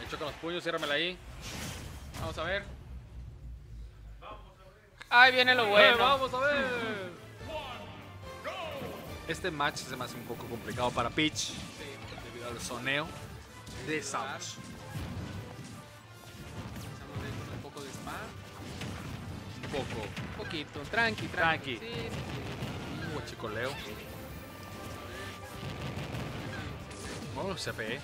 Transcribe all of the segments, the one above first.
chocan los puños, ciérramela ahí. Vamos a ver. Ahí viene lo bueno. Vamos a ver. Este match se me hace un poco complicado para Peach. Debido al soneo de Samus. Empezamos un poco de spam. Un poco. Un poquito. Tranqui. Tranqui. Sí. Un guachicoleo. Oh, se ve.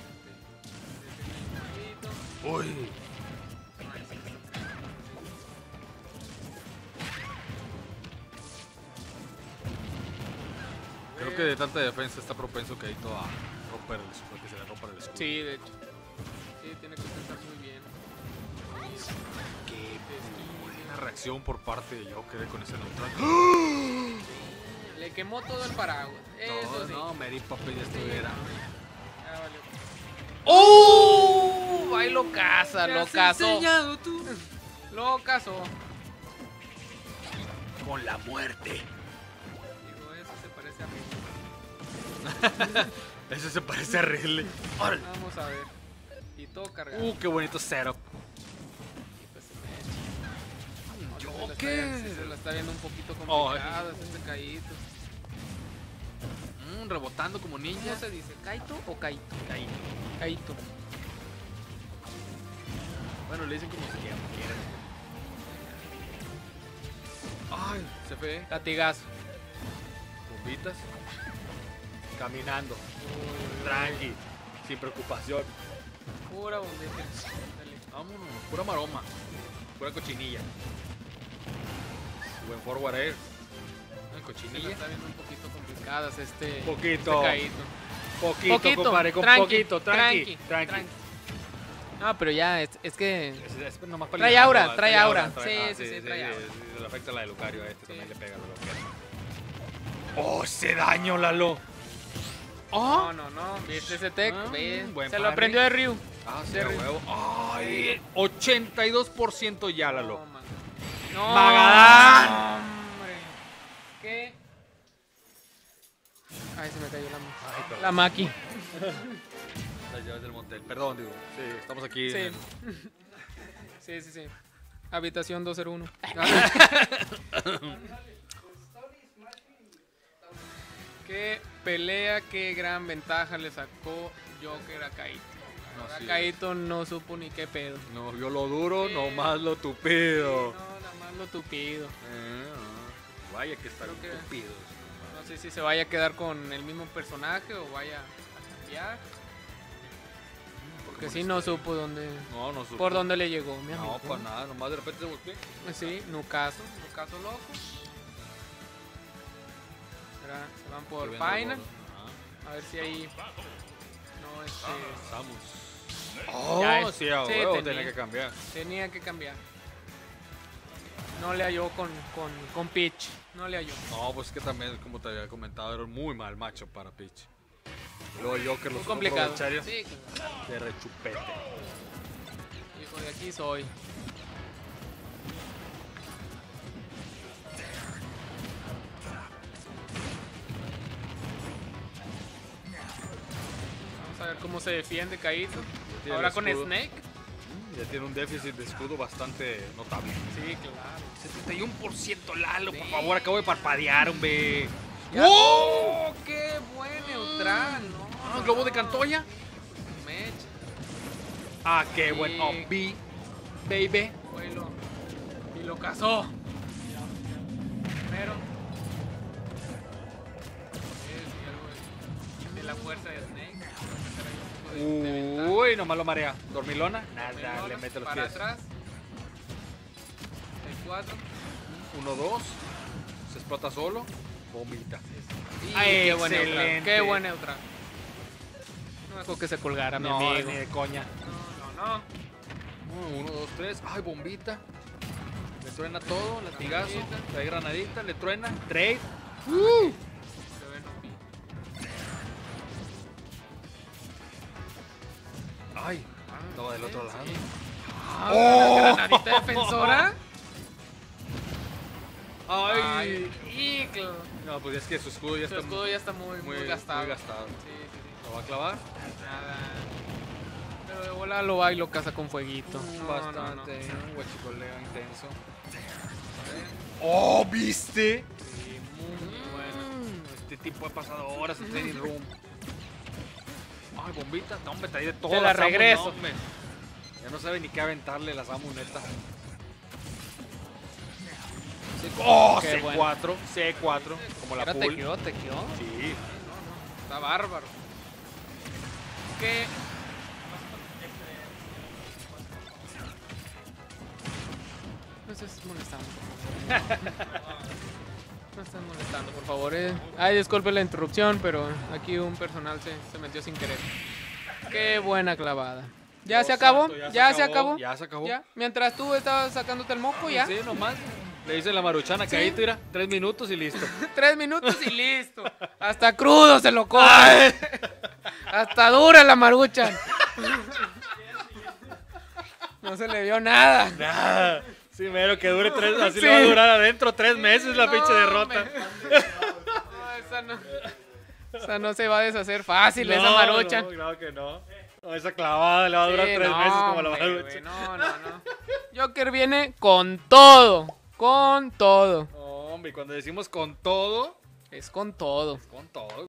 Uy. Creo que de tanta defensa está propenso que ahí todo a romper el escudo, que se le rompa el escudo. Sí, de hecho. Sí, tiene que pensar muy bien. Qué buena reacción por parte de Joker con ese neutral. Le quemó todo el paraguas. Eso sí. No, Mary Poppy ya estuviera. Ya valió. ¡Oh! Ahí lo caza, lo cazó. Tú? Lo cazó. Con la muerte. Digo, eso se parece a mí. Eso se parece a Ridley. ¡Órale! Vamos a ver. Y todo cargado. Qué bonito setup. Y pues se me echa. Joker. Se la está viendo un poquito complicado. Este caído. Rebotando como ninja. ¿Cómo se dice? ¿Kaito o Kaito? Caído. Kaito. Bueno, le dicen como se quieran. Ay, se ve. Latigazo. Bombitas. Caminando. Tranqui. Sin preocupación. Pura bombita. Dale. Vámonos. Pura maroma. Pura cochinilla. Buen forward air. Se la Cochinilla. está viendo un poquito complicadas este. Poquito. Este caído. Poquito, compadre. Con poquito. Tranqui. No, pero ya, es que. Es nomás para Trae liderazgo, aura, trae aura. Sí, trae aura. Le afecta la de Lucario a este, también le pega lo que. ¡Oh, ese daño, Lalo! No, ¿viste ese tech? Buen Se lo parry. aprendió de Ryu. Ah, sí, De a Ryu. huevo. ¡Ay! 82% ya, Lalo. No, man. No, ¡Magadán! hombre. ¿Qué? Ay, se me cayó Ay, perdón. la maqui. Las llaves del motel. Perdón, digo. Sí, estamos aquí. Sí. en Sí. Habitación 201. Qué pelea, qué gran ventaja le sacó Joker a Kaito. No, sí. Kaito no supo ni qué pedo. No vio lo duro, Sí. nomás lo tupido. No, nada más lo tupido. Vaya que están Creo que- tupidos. No sé si se vaya a quedar con el mismo personaje o vaya a cambiar. Porque sí no supo dónde, No supo. por dónde le llegó, mi amigo. No, para nada, nomás de repente se volteó. Sí, Nucaso loco. Se van por Final. A ver si ahí no Samus. Oh, Ya sí, a sí, huevo, tenía. tenía que cambiar. tenía que cambiar. No le halló con Peach. No le halló. No, pues que también, como te había comentado, era un muy mal macho para Peach. Luego Joker lo Muy supo complicado. aprovechar Sí, claro. de rechupete. Hijo de aquí soy. Vamos a ver cómo se defiende Kaito. tiene Ahora el con escudo. Snake. Ya tiene un déficit de escudo bastante notable. Sí, claro. 71% Lalo, por Sí. favor, acabo de parpadear, hombre. Ya. ¡Oh! ¡Qué buen neutral! No, ¿Globo de Cantoya? Mech. Ah, qué Sí. buen B, baby. Vuelo. Y lo cazó. Pero. De la fuerza de Snake. De ventaja. Uy, nomás lo marea. Dormilona, nada, Melona, le mete los para pies. atrás. El 4. 1-2. Se explota solo. Bombita. Qué buen neutral. Excelente. Qué buen neutral. No dejó que se colgara, mi No, amigo. ni de coña. No. 1, 2, 3. Ay, bombita. Le truena todo, latigazo. Granadita. Trae granadita, le truena. Trade. Se ve no. Ay, estaba del otro lado. Granadita defensora. Ay. Eagle. No, pues es que su escudo ya Su está escudo ya está muy gastado. muy gastado. Sí. ¿Lo va a clavar? Nada. Pero de bola lo va y lo caza con fueguito. No, Bastante. no, no. Un huachicoleo intenso. ¡Oh, viste! Sí, muy bueno. Este tipo ha pasado horas en Training Room. Ay, bombita. No, hombre, trae de todo. Te la regreso. Ya no sabe ni qué aventarle la Samu, neta. ¡Oh! Qué C4. bueno. C4. Como la Ahora pool. te quedó. Sí. Está bárbaro. ¿Qué? No estés molestando. No estás molestando, por favor. Ay, disculpe la interrupción, pero aquí un personal se metió sin querer. Qué buena clavada. ¿Ya se acabó? ¿Ya se acabó? Ya se acabó. ¿Ya? Mientras tú estabas sacándote el moco, ¿ya? Sí, nomás. Le dice la maruchana que ahí tira 3 minutos y listo. 3 minutos y listo. Hasta crudo se lo come. Hasta dura la maruchan. No se le vio nada. Nada. Sí, mero que dure 3, así Sí. le va a durar adentro 3 meses la No, pinche derrota. hombre. No, esa no se va a deshacer fácil, esa No, maruchan. no, claro que no. No, esa clavada le va a durar Sí, 3 no, meses como la hombre, maruchan. güey, no. Joker viene con todo. Con todo. No, hombre, y cuando decimos con todo, Es con todo. con todo.